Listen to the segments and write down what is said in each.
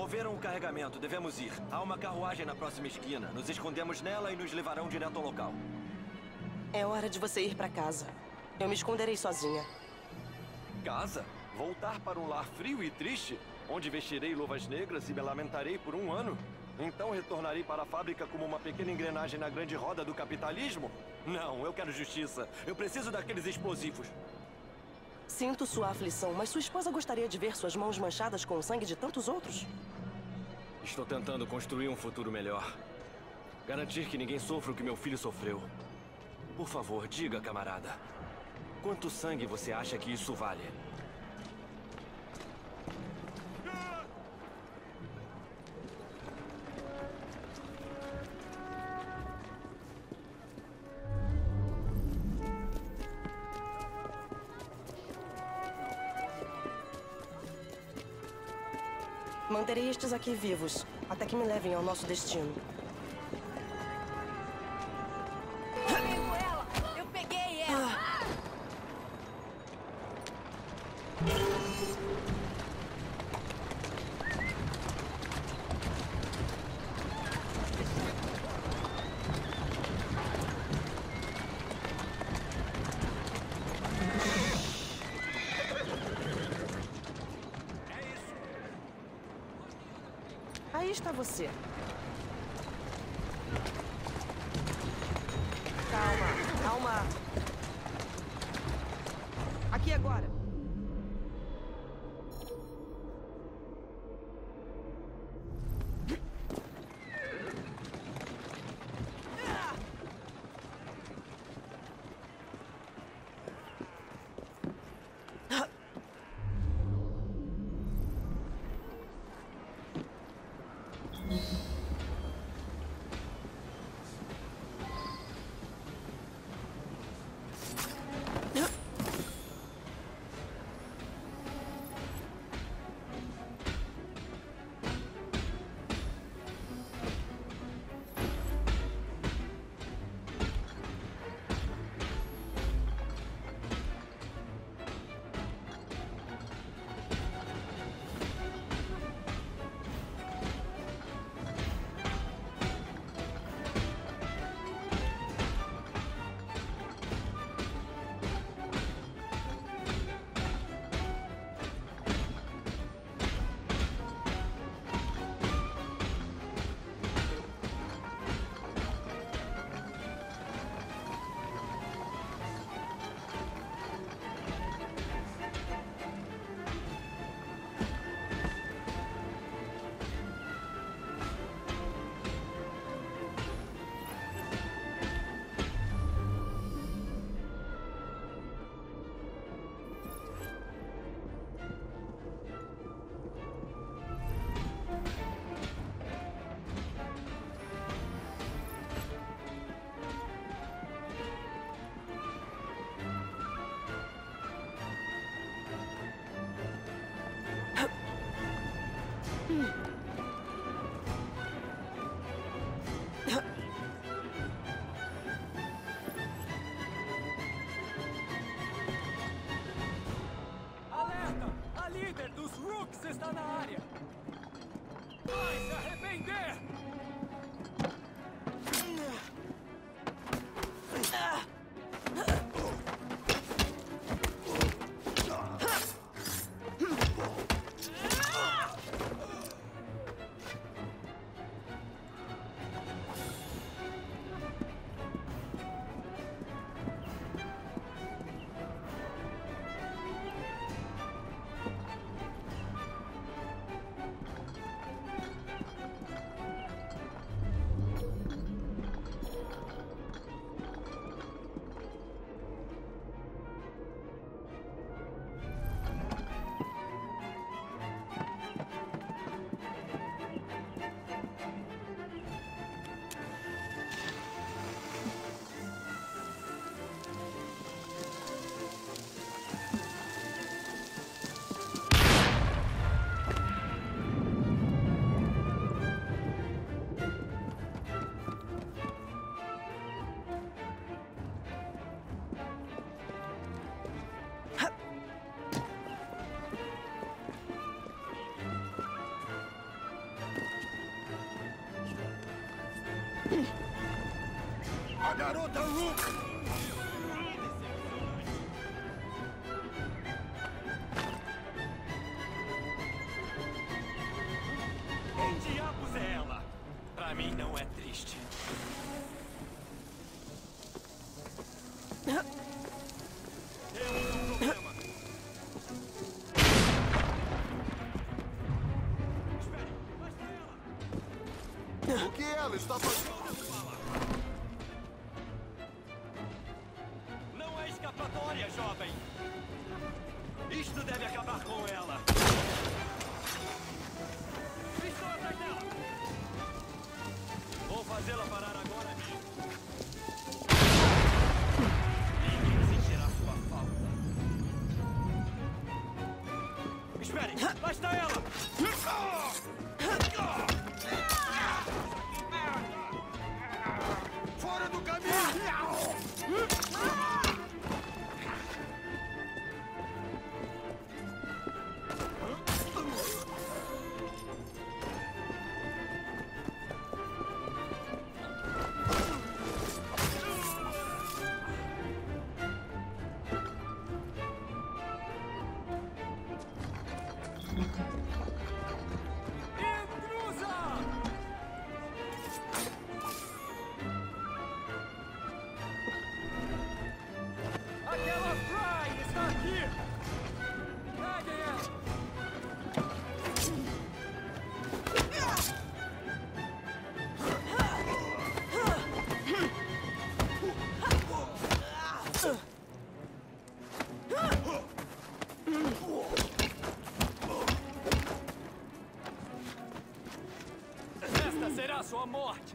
Moveram o carregamento, devemos ir. Há uma carruagem na próxima esquina. Nos escondemos nela e nos levarão direto ao local. É hora de você ir pra casa. Eu me esconderei sozinha. Casa? Voltar para um lar frio e triste? Onde vestirei luvas negras e me lamentarei por um ano? Então retornarei para a fábrica como uma pequena engrenagem na grande roda do capitalismo? Não, eu quero justiça. Eu preciso daqueles explosivos. Sinto sua aflição, mas sua esposa gostaria de ver suas mãos manchadas com o sangue de tantos outros? Estou tentando construir um futuro melhor. Garantir que ninguém sofra o que meu filho sofreu. Por favor, diga, camarada. Quanto sangue você acha que isso vale? Manterei estes aqui vivos, até que me levem ao nosso destino. Eu peguei ela! Aí está você. Calma, calma. Aqui agora. Alerta! A líder dos Rooks está na área! Vai se arrepender! A garota Rook! Quem diabos é ela? Pra mim não é triste. Temos um problema. Espere, basta ela! O que ela está fazendo? Não é escapatória, jovem! Isto deve acabar com ela! Estou atrás dela! Vou fazê-la parar agora mesmo! Ninguém sentirá sua falta! Espere! Lá está ela! Fora do caminho! Intrusa! Aquela Fry está aqui! Peguem ela! Esta será sua morte!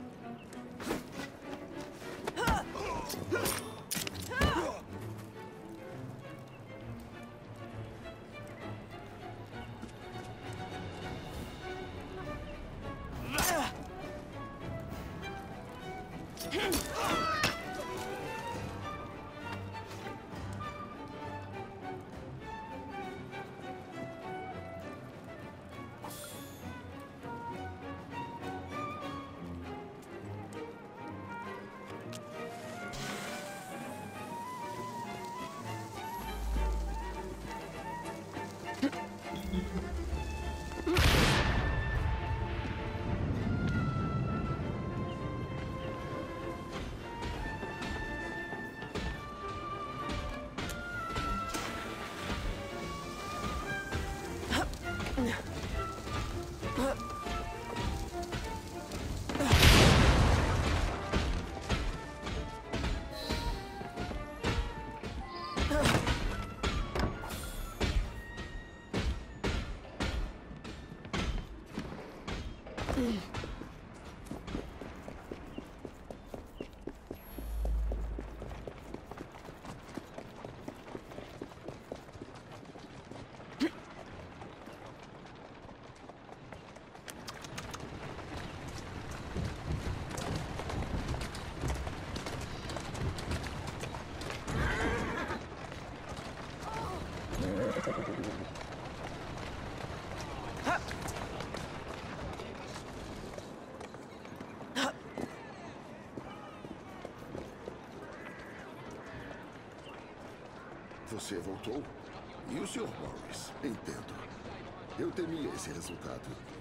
Você voltou? E o Sr. Morris? Entendo. Eu temia esse resultado.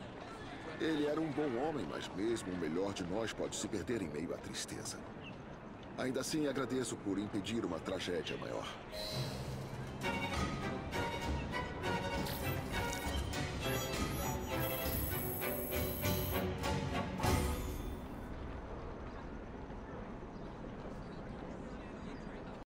Ele era um bom homem, mas mesmo o melhor de nós pode se perder em meio à tristeza. Ainda assim, agradeço por impedir uma tragédia maior.